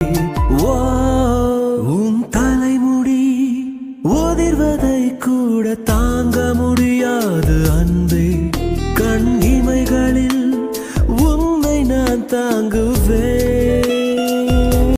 ஓ உன் தலைமுடி உதிர்வதை கூட தாங்க முடியாது அன்பே கண் இமைகளில் உன்னை நான் தாங்குவேன்